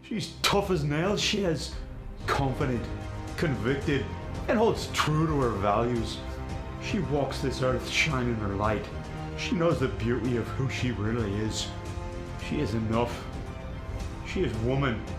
She's tough as nails, she is confident, convicted, and holds true to her values. She walks this earth shining her light. She knows the beauty of who she really is. She is enough. She is woman.